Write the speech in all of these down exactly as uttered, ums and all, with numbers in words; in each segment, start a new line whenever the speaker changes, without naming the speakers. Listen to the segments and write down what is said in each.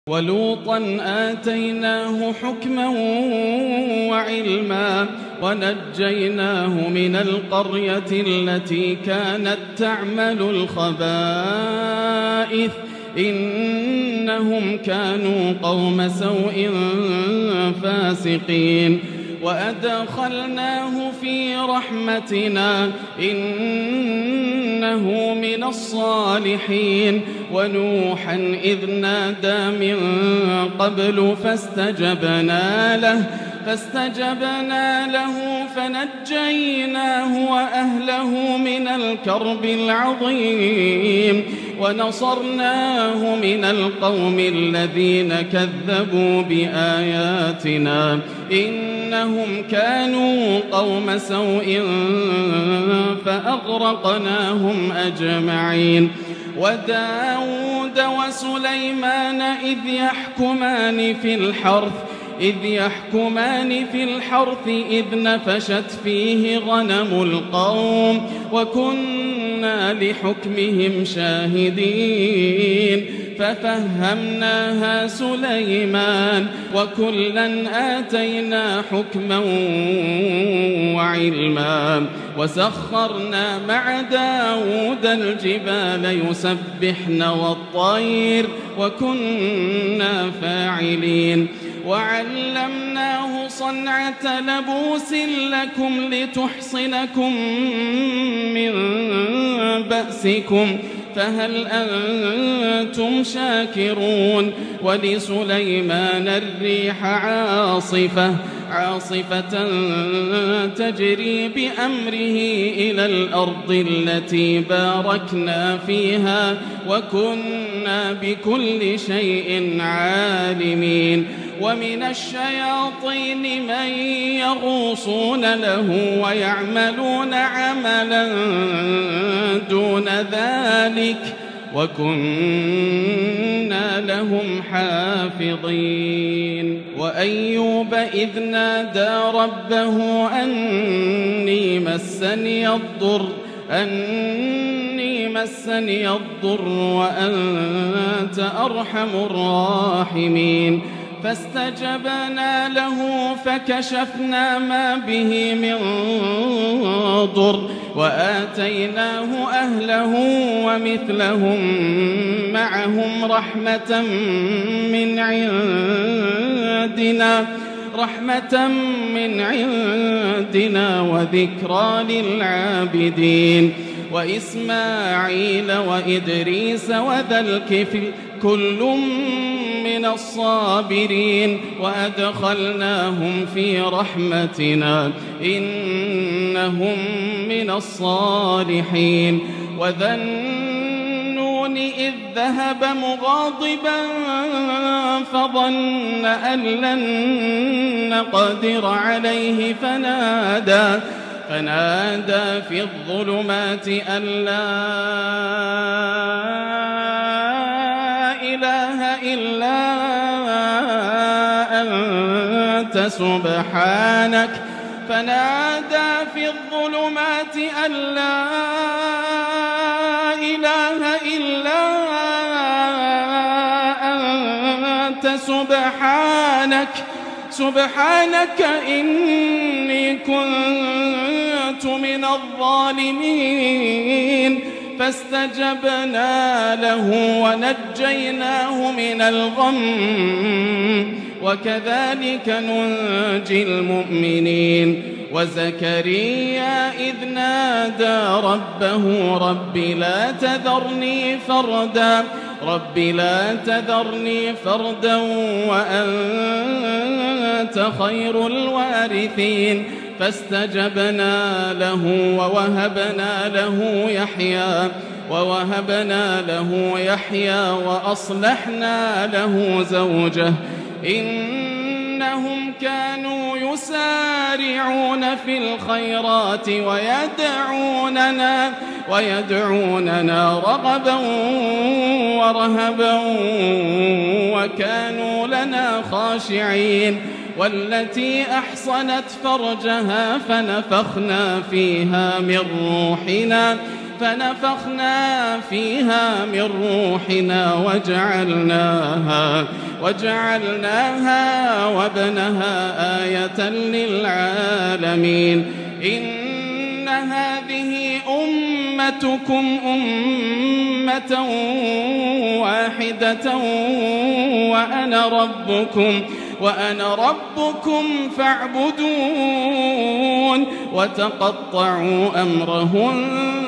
ولوطا آتيناه حكما وعلما ونجيناه من القرية التي كانت تعمل الخبائث إنهم كانوا قوم سوء فاسقين وأدخلناه في رحمتنا إنه من الصالحين ونوحا إذ نادى من قبل فاستجبنا له فاستجبنا له فنجيناه وأهله من الكرب العظيم ونصرناه من القوم الذين كذبوا بآياتنا إنهم كانوا قوم سوء فأغرقناهم أجمعين وداود وسليمان إذ يحكمان في الحرث إذ يحكمان في الحرث إذ نفشت فيه غنم القوم وكنا لحكمهم شاهدين ففهمناها سليمان وكلا آتينا حكما وعلما وسخرنا مع داود الجبال يسبحن والطير وكنا فاعلين وعلمناه صنعة لبوس لكم لتحصنكم من بأسكم فهل أنتم شاكرون ولسليمان الريح عاصفة عاصفة تجري بأمره إلى الأرض التي باركنا فيها وكنا بكل شيء عالمين ومن الشياطين من يغوصون له ويعملون عملا دون ذلك وكنا لهم حافظين وأيوب إذ نادى ربه أني مسني الضر أني مسني الضر وأنت أرحم الراحمين فاستجبنا له فكشفنا ما به من ضر وآتيناه أهله ومثلهم معهم رحمة من عندنا رحمة من عندنا وذكرى للعابدين وإسماعيل وإدريس وذا الكفل كل من الصابرين وأدخلناهم في رحمتنا إنهم من الصالحين وذا النون إذ ذهب مغاضبا فظن أن لن نقدر عليه فنادى فنادى في الظلمات أن لا إله إلا أنت سبحانك فنادى في الظلمات أن لا إله إلا أنت سبحانك سبحانك إني كنت من الظالمين فاستجبنا له ونجيناه من الغم وكذلك ننجي المؤمنين وزكريا إذ نادى ربه رب لا تذرني فردا رب لا تذرني فردا وأنت خير الوارثين فاستجبنا له ووهبنا له يحيى ووهبنا له يحيى وأصلحنا له زوجه إنهم كانوا يسارعون في الخيرات ويدعوننا ويدعوننا رغبا ورهبا وكانوا لنا خاشعين والتي أحصنت فرجها فنفخنا فيها من روحنا فنفخنا فيها من روحنا وجعلناها, وجعلناها وابنها آية للعالمين. إن هذه أمتكم أمة واحدة وأنا ربكم وأنا ربكم فاعبدون. وتقطعوا أمرهم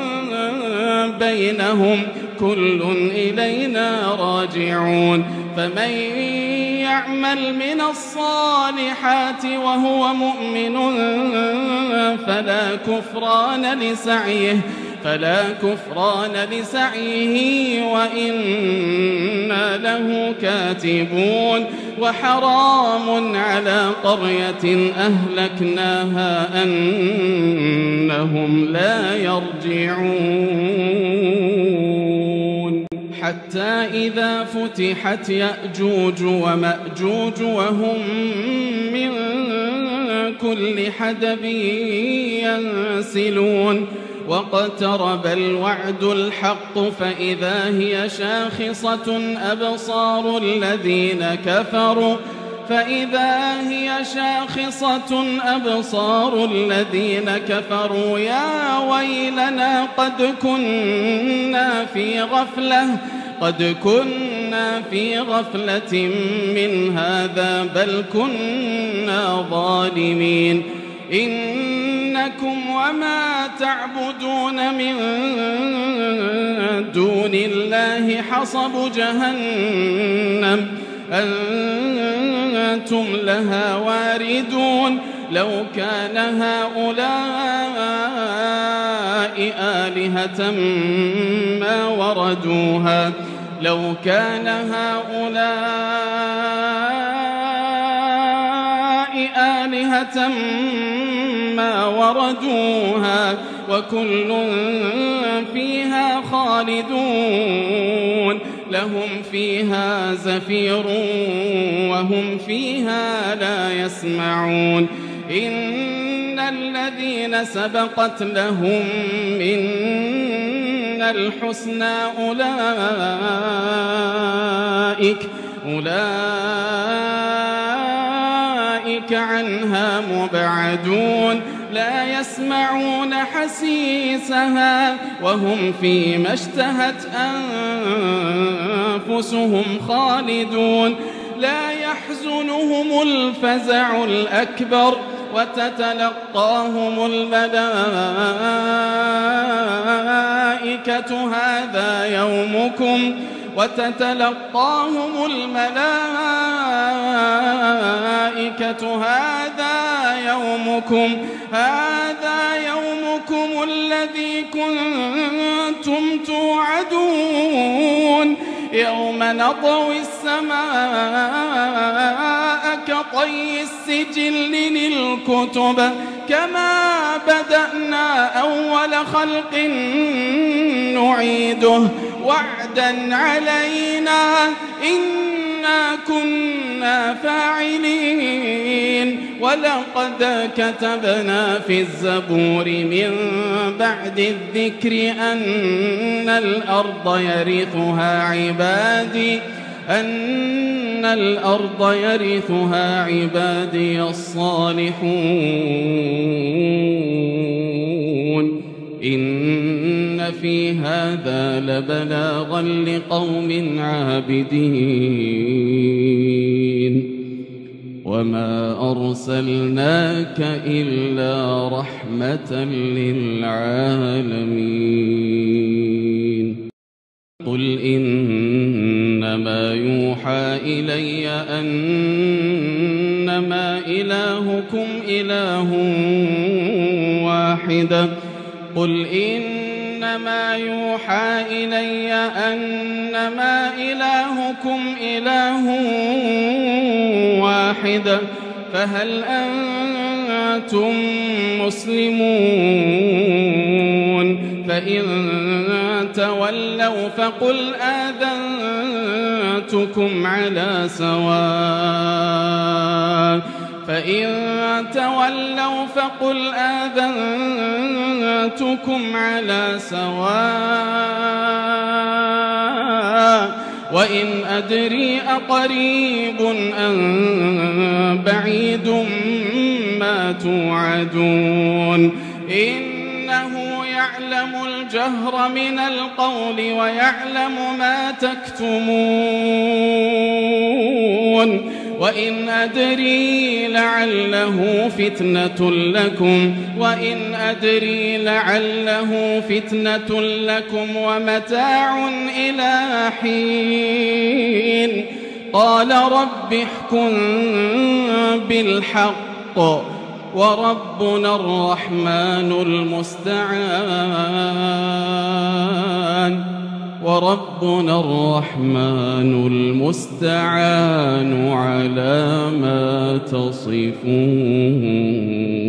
بينهم كل إلينا راجعون. فمن يعمل من الصالحات وهو مؤمن فلا كفران لسعيه فلا كفران لسعيه وإنا له كاتبون. وحرام على قرية أهلكناها أنهم لا يرجعون. حتى إذا فتحت يأجوج ومأجوج وهم من كل حدب ينسلون. واقترب الوعد الحق فإذا هي شاخصة أبصار الذين كفروا فإذا هي شاخصة أبصار الذين كفروا يا ويلنا قد كنا في غفلة قد كنا في غفلة من هذا بل كنا ظالمين. إنكم وما تعبدون من دون الله حصب جهنم أنتم لها واردون. لو كان هؤلاء آلهة ما وردوها لو كان هؤلاء آلهة ما وردوها وكل فيها خالدون. لهم فيها زفير وهم فيها لا يسمعون. إن الذين سبقت لهم منا الحسنى أولئك أولئك عنها مبعدون. لا يسمعون حسيسها وهم فيما اشتهت أنفسهم خالدون. لا يحزنهم الفزع الأكبر وتتلقاهم الملائكة هذا يومكم وتتلقاهم الملائكة هذا يومكم هذا يومكم الذي كنتم توعدون. يوم نطوي السماء كطي السجل للكتب كما بدأنا أول خلق نعيده وعدا علينا إنا كنا فاعلين. ولقد كتبنا في الزبور من بعد الذكر أن الأرض يرثها عبادي أن الأرض يرثها عبادي الصالحون. إن في هذا لبلاغا لقوم عابدين. وما أرسلناك إلا رحمة للعالمين. قل إنما يوحى إلي أنما إلهكم إله واحد قل إنما يوحى إلي أنما إلهكم إله واحد فهل أنتم مسلمون؟ فإن تولوا فقل آذنتكم على سواء فإن تولوا فقل آذنتكم على سواء وإن أدري أقريب أم بعيد ما توعدون إنه يعلم الجهر من القول ويعلم ما تكتمون وإن أدري لعله فتنة لكم وإن أدري لعله فتنة لكم ومتاع إلى حين قال رب احكم بالحق وربنا الرحمن المستعان وربنا الرحمن المستعان على ما تصفون.